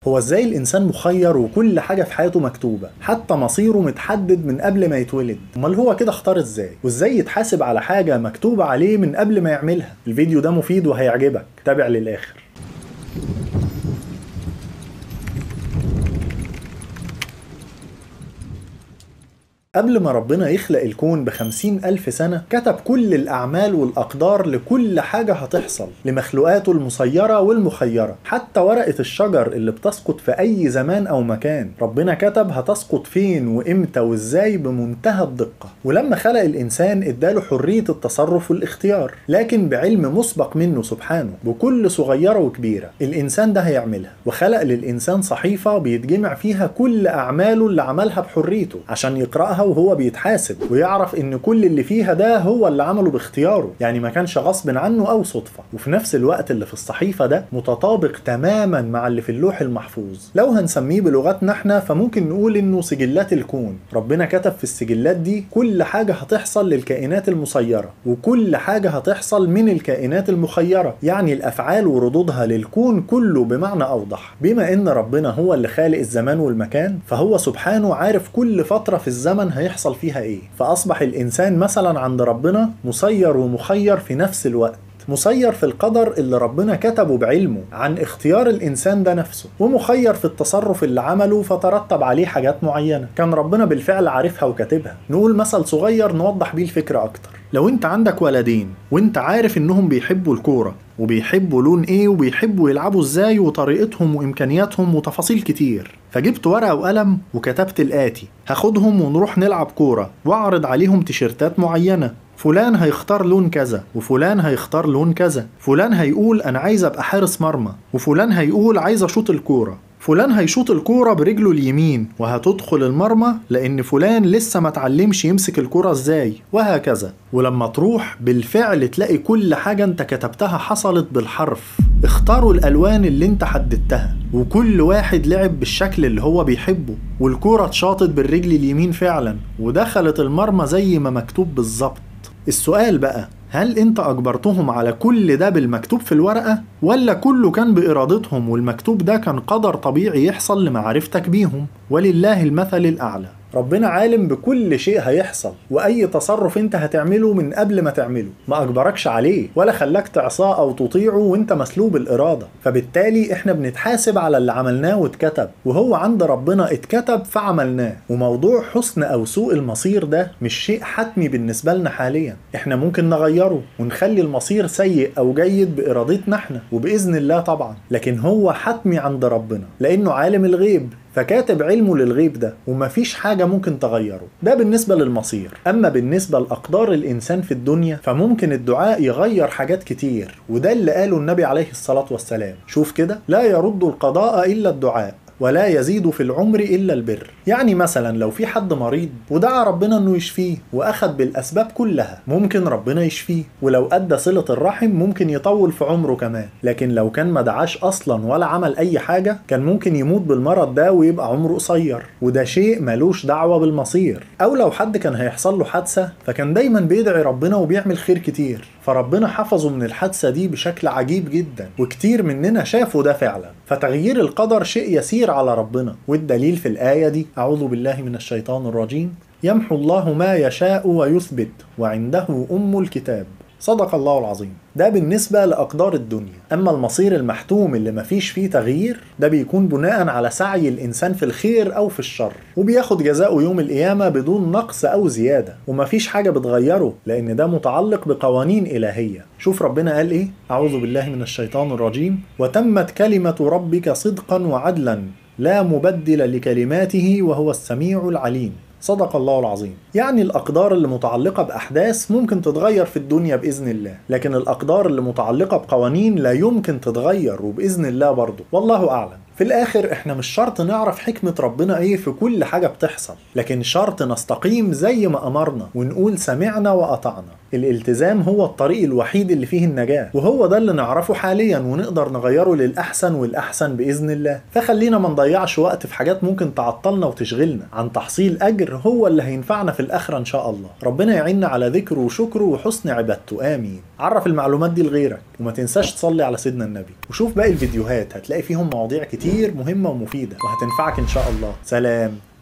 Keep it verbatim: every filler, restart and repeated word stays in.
هو ازاي الانسان مخير وكل حاجة في حياته مكتوبة، حتى مصيره متحدد من قبل ما يتولد؟ امال هو كده اختار ازاي؟ وازاي يتحاسب على حاجة مكتوبة عليه من قبل ما يعملها؟ الفيديو ده مفيد وهيعجبك، تابع للآخر. قبل ما ربنا يخلق الكون بخمسين ألف سنة كتب كل الأعمال والأقدار لكل حاجة هتحصل لمخلوقاته المسيرة والمخيرة. حتى ورقة الشجر اللي بتسقط في أي زمان أو مكان ربنا كتب هتسقط فين وإمتى وإزاي بمنتهى الدقة. ولما خلق الإنسان اداله حرية التصرف والاختيار، لكن بعلم مسبق منه سبحانه بكل صغيرة وكبيرة الإنسان ده هيعملها. وخلق للإنسان صحيفة بيتجمع فيها كل أعماله اللي عملها بحريته عشان يقرأها وهو بيتحاسب ويعرف ان كل اللي فيها ده هو اللي عمله باختياره، يعني ما كانش غصب عنه او صدفة. وفي نفس الوقت اللي في الصحيفة ده متطابق تماما مع اللي في اللوح المحفوظ. لو هنسميه بلغتنا احنا فممكن نقول انه سجلات الكون. ربنا كتب في السجلات دي كل حاجة هتحصل للكائنات المسيرة وكل حاجة هتحصل من الكائنات المخيرة، يعني الافعال وردودها للكون كله بمعنى اوضح. بما ان ربنا هو اللي خالق الزمان والمكان فهو سبحانه عارف كل فترة في الزمن هيحصل فيها ايه. فاصبح الانسان مثلا عند ربنا مسير ومخير في نفس الوقت. مسير في القدر اللي ربنا كتبه بعلمه عن اختيار الانسان ده نفسه، ومخير في التصرف اللي عمله فترتب عليه حاجات معينة كان ربنا بالفعل عارفها وكاتبها. نقول مثل صغير نوضح بيه الفكرة اكتر. لو انت عندك ولدين وانت عارف انهم بيحبوا الكورة وبيحبوا لون ايه وبيحبوا يلعبوا ازاي وطريقتهم وامكانياتهم وتفاصيل كتير، فجبت ورقة وقلم وكتبت الآتي: هاخدهم ونروح نلعب كورة واعرض عليهم تيشيرتات معينة، فلان هيختار لون كذا وفلان هيختار لون كذا، فلان هيقول انا عايز ابقى حارس مرمى وفلان هيقول عايز اشوط الكورة، فلان هيشوط الكورة برجله اليمين وهتدخل المرمى لان فلان لسه ما اتعلمش يمسك الكورة ازاي، وهكذا. ولما تروح بالفعل تلاقي كل حاجة انت كتبتها حصلت بالحرف. اختاروا الالوان اللي انت حددتها وكل واحد لعب بالشكل اللي هو بيحبه، والكورة اتشاطت بالرجل اليمين فعلا ودخلت المرمى زي ما مكتوب بالظبط. السؤال بقى، هل انت اجبرتهم على كل ده بالمكتوب في الورقة، ولا كله كان بارادتهم والمكتوب ده كان قدر طبيعي يحصل لمعرفتك بيهم؟ ولله المثل الاعلى. ربنا عالم بكل شيء هيحصل، واي تصرف انت هتعمله من قبل ما تعمله ما اجبركش عليه ولا خلاك تعصاه او تطيعه وانت مسلوب الارادة. فبالتالي احنا بنتحاسب على اللي عملناه واتكتب، وهو عند ربنا اتكتب فعملناه. وموضوع حسن او سوء المصير ده مش شيء حتمي بالنسبة لنا حاليا، احنا ممكن نغيره ونخلي المصير سيء او جيد بارادتنا احنا وباذن الله طبعا، لكن هو حتمي عند ربنا لانه عالم الغيب فكاتب علمه للغيب ده ومفيش حاجة ممكن تغيره. ده بالنسبة للمصير. أما بالنسبة لأقدار الإنسان في الدنيا فممكن الدعاء يغير حاجات كتير، وده اللي قاله النبي عليه الصلاة والسلام. شوف كده: لا يرد القضاء إلا الدعاء ولا يزيد في العمر إلا البر. يعني مثلا لو في حد مريض ودعا ربنا انه يشفيه واخد بالاسباب كلها ممكن ربنا يشفيه، ولو ادى صلة الرحم ممكن يطول في عمره كمان. لكن لو كان ما دعاش اصلا ولا عمل اي حاجة كان ممكن يموت بالمرض ده ويبقى عمره قصير، وده شيء ملوش دعوة بالمصير. او لو حد كان هيحصل له حادثة فكان دايما بيدعي ربنا وبيعمل خير كتير، فربنا حفظه من الحادثة دي بشكل عجيب جدا، وكتير مننا شافوا ده فعلا. فتغيير القدر شيء يسير على ربنا، والدليل في الآية دي: أعوذ بالله من الشيطان الرجيم، يمحو الله ما يشاء ويثبت وعنده أم الكتاب. صدق الله العظيم. ده بالنسبة لأقدار الدنيا. أما المصير المحتوم اللي مفيش فيه تغيير ده بيكون بناء على سعي الإنسان في الخير أو في الشر، وبياخد جزاؤه يوم القيامة بدون نقص أو زيادة، ومفيش حاجة بتغيره لأن ده متعلق بقوانين إلهية. شوف ربنا قال إيه: أعوذ بالله من الشيطان الرجيم، وتمت كلمة ربك صدقا وعدلا لا مبدل لكلماته وهو السميع العليم. صدق الله العظيم. يعني الأقدار اللي متعلقة بأحداث ممكن تتغير في الدنيا بإذن الله، لكن الأقدار اللي متعلقة بقوانين لا يمكن تتغير وبإذن الله برضو، والله أعلم. في الآخر إحنا مش شرط نعرف حكمة ربنا إيه في كل حاجة بتحصل، لكن شرط نستقيم زي ما أمرنا ونقول سمعنا وأطعنا. الالتزام هو الطريق الوحيد اللي فيه النجاة، وهو ده اللي نعرفه حاليا ونقدر نغيره للأحسن والأحسن بإذن الله. فخلينا ما نضيعش وقت في حاجات ممكن تعطلنا وتشغلنا عن تحصيل أجر هو اللي هينفعنا في الآخرة إن شاء الله. ربنا يعيننا على ذكره وشكره وحسن عبادته، آمين. عرف المعلومات دي لغيرك، وما تنساش تصلي على سيدنا النبي، وشوف باقي الفيديوهات هتلاقي فيهم مواضيع كتير كتير مهمة ومفيدة وهتنفعك إن شاء الله. سلام.